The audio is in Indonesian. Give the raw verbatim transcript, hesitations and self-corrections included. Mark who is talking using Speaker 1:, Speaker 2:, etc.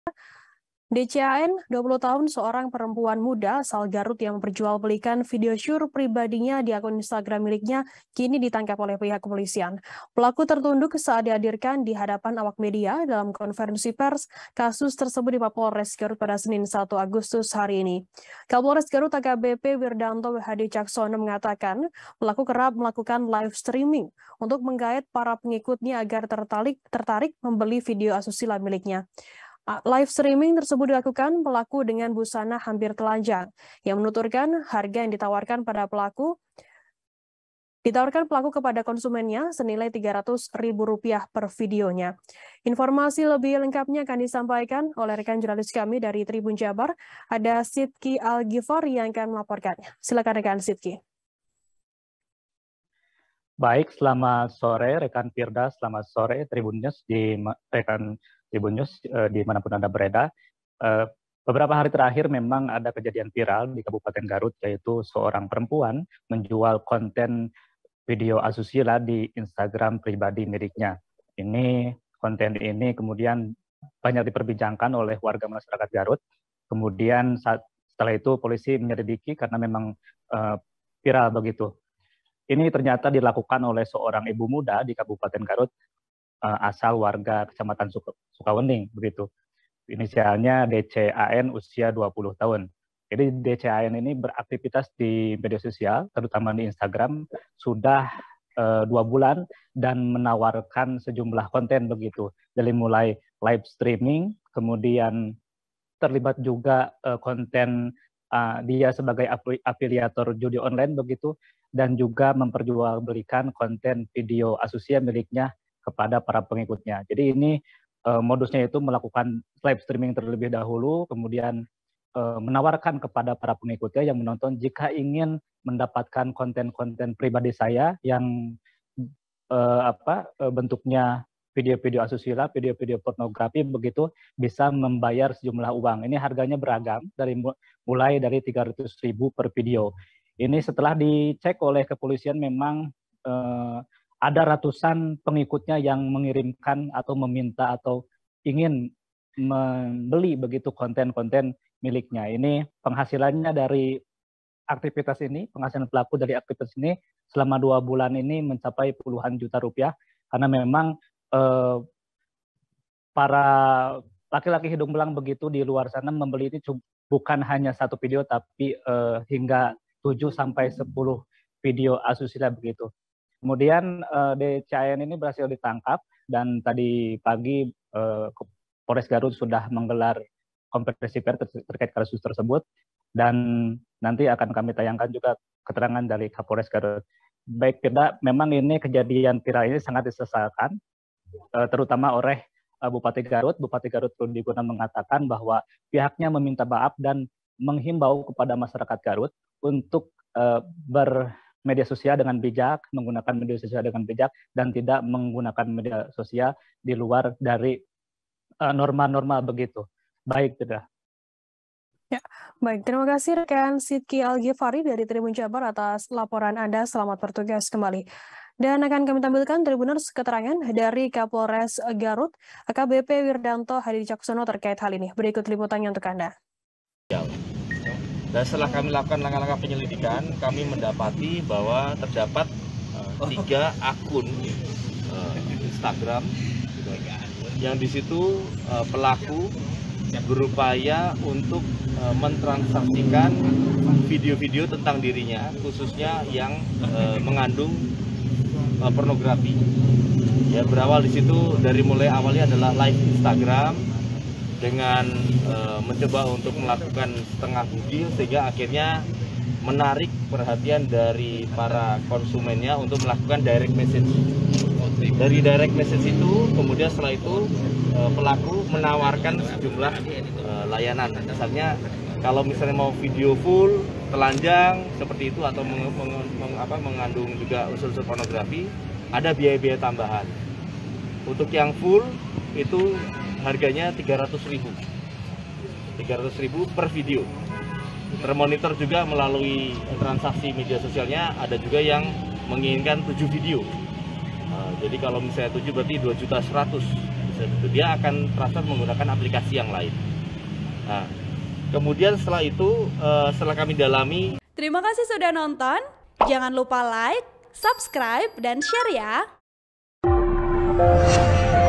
Speaker 1: D C A N, dua puluh tahun, seorang perempuan muda asal Garut yang memperjualbelikan video syur pribadinya di akun Instagram miliknya, kini ditangkap oleh pihak kepolisian. Pelaku tertunduk saat dihadirkan di hadapan awak media dalam konferensi pers. Kasus tersebut di Mapolres Garut pada Senin satu Agustus hari ini. Kapolres Garut A K B P Wirdanto W H D Caksono mengatakan, pelaku kerap melakukan live streaming untuk menggait para pengikutnya agar tertarik, tertarik membeli video asusila miliknya. Live streaming tersebut dilakukan pelaku dengan busana hampir telanjang, yang menuturkan harga yang ditawarkan pada pelaku ditawarkan pelaku kepada konsumennya senilai tiga ratus ribu rupiah per videonya. Informasi lebih lengkapnya akan disampaikan oleh rekan jurnalis kami dari Tribun Jabar, ada Sidki Al-Ghifari yang akan melaporkannya. Silakan rekan Sidki.
Speaker 2: Baik, selamat sore rekan Firda, selamat sore Tribun News di rekan Tribun News eh, dimanapun Anda berada. Eh, beberapa hari terakhir memang ada kejadian viral di Kabupaten Garut, yaitu seorang perempuan menjual konten video asusila di Instagram pribadi miliknya. Ini konten ini kemudian banyak diperbincangkan oleh warga masyarakat Garut. Kemudian saat, setelah itu polisi menyelidiki karena memang eh, viral begitu. Ini ternyata dilakukan oleh seorang ibu muda di Kabupaten Garut, uh, asal warga Kecamatan Suka, Sukawening, begitu. Inisialnya D C A N, usia dua puluh tahun. Jadi D C A N ini beraktivitas di media sosial, terutama di Instagram, sudah uh, dua bulan dan menawarkan sejumlah konten begitu. Dari mulai live streaming, kemudian terlibat juga uh, konten uh, dia sebagai afiliator judi online begitu, dan juga memperjualbelikan konten video asusila miliknya kepada para pengikutnya. Jadi ini uh, modusnya itu melakukan live streaming terlebih dahulu, kemudian uh, menawarkan kepada para pengikutnya yang menonton jika ingin mendapatkan konten-konten pribadi saya yang uh, apa uh, bentuknya video-video asusila, video-video pornografi begitu, bisa membayar sejumlah uang. Ini harganya beragam, dari mulai dari tiga ratus ribu per video. Ini setelah dicek oleh kepolisian memang eh, ada ratusan pengikutnya yang mengirimkan atau meminta atau ingin membeli begitu konten-konten miliknya. Ini penghasilannya dari aktivitas ini, penghasilan pelaku dari aktivitas ini selama dua bulan ini mencapai puluhan juta rupiah, karena memang eh, para laki-laki hidung belang begitu di luar sana membeli ini bukan hanya satu video, tapi eh, hingga tujuh sampai sepuluh video asusila begitu. Kemudian uh, D C A N ini berhasil ditangkap dan tadi pagi uh, Polres Garut sudah menggelar konferensi pers terkait kasus tersebut, dan nanti akan kami tayangkan juga keterangan dari Kapolres Garut. Baik, Firda, memang ini kejadian viral ini sangat disesalkan, uh, terutama oleh uh, Bupati Garut. Bupati Garut Rudi Guna mengatakan bahwa pihaknya meminta maaf dan menghimbau kepada masyarakat Garut untuk uh, bermedia sosial dengan bijak, menggunakan media sosial dengan bijak, dan tidak menggunakan media sosial di luar dari norma-norma uh, begitu. Baik, tidak.
Speaker 1: Ya, baik. Terima kasih rekan Sidki Al-Ghifari dari Tribun Jabar atas laporan Anda. Selamat bertugas kembali. Dan akan kami tampilkan Tribuners keterangan dari Kapolres Garut, A K B P Wirdanto W H D Caksono terkait hal ini. Berikut liputannya untuk Anda.
Speaker 3: Dan setelah kami lakukan langkah-langkah penyelidikan, kami mendapati bahwa terdapat uh, tiga akun uh, Instagram yang di situ uh, pelaku berupaya untuk uh, mentransaksikan video-video tentang dirinya, khususnya yang uh, mengandung uh, pornografi. Ya, berawal di situ dari mulai awalnya adalah live Instagram dengan e, mencoba untuk melakukan setengah bugil, sehingga akhirnya menarik perhatian dari para konsumennya untuk melakukan direct message. Dari direct message itu, kemudian setelah itu e, pelaku menawarkan sejumlah e, layanan. Misalnya kalau misalnya mau video full, telanjang seperti itu, atau meng, meng, meng, apa, mengandung juga unsur-unsur pornografi, ada biaya-biaya tambahan. Untuk yang full itu harganya tiga ratus ribu per video. Termonitor juga melalui transaksi media sosialnya, ada juga yang menginginkan tujuh video. Uh, jadi kalau misalnya tujuh berarti dua juta seratus dia akan transfer menggunakan aplikasi yang lain. Nah, kemudian setelah itu, setelah kami dalami.
Speaker 4: Terima kasih sudah nonton. Jangan lupa like, subscribe, dan share ya.